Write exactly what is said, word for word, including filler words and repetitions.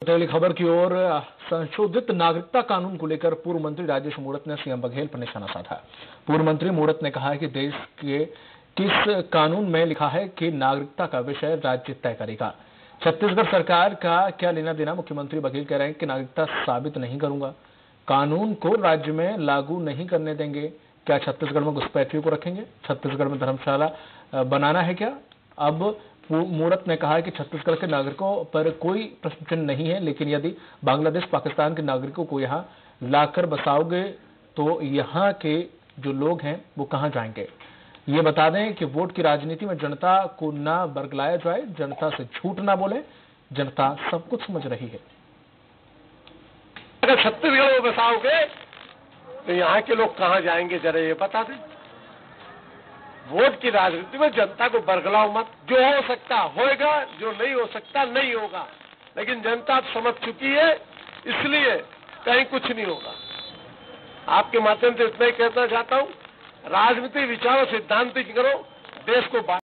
अगली खबर की ओर। संशोधित नागरिकता कानून को लेकर पूर्व मंत्री राजेश मूणत ने सीएम बघेल पर निशाना साधा। पूर्व मंत्री मूणत ने कहा है कि देश के किस कानून में लिखा है कि नागरिकता का विषय राज्य तय करेगा। छत्तीसगढ़ सरकार का क्या लेना देना। मुख्यमंत्री बघेल कह रहे हैं कि नागरिकता साबित नहीं करूंगा, कानून को राज्य में लागू नहीं करने देंगे। क्या छत्तीसगढ़ में घुसपैठियों को रखेंगे? छत्तीसगढ़ में धर्मशाला बनाना है क्या? अब मूणत ने कहा है कि छत्तीसगढ़ के नागरिकों पर कोई प्रश्न चिन्ह नहीं है, लेकिन यदि बांग्लादेश पाकिस्तान के नागरिकों को यहां लाकर बसाओगे तो यहां के जो लोग हैं वो कहां जाएंगे। ये बता दें कि वोट की राजनीति में जनता को ना बरगलाया जाए, जनता से झूठ ना बोले, जनता सब कुछ समझ रही है। अगर छत्तीसगढ़ में बसाओगे तो यहाँ के लोग कहां जाएंगे, जरा ये बता दें। वोट की राजनीति में जनता को बरगलाओ मत। जो हो सकता होएगा, जो नहीं हो सकता नहीं होगा, लेकिन जनता समझ चुकी है, इसलिए कहीं कुछ नहीं होगा। आपके माध्यम से इतना ही कहना चाहता हूं, राजनीति विचारों सिद्धांतिक करो, देश को